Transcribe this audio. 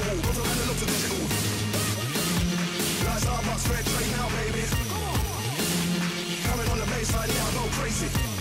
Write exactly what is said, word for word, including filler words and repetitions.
visual, not around the look of digital. Like Starbucks, fair trade now, baby. Coming on the baseline, yeah, I go crazy.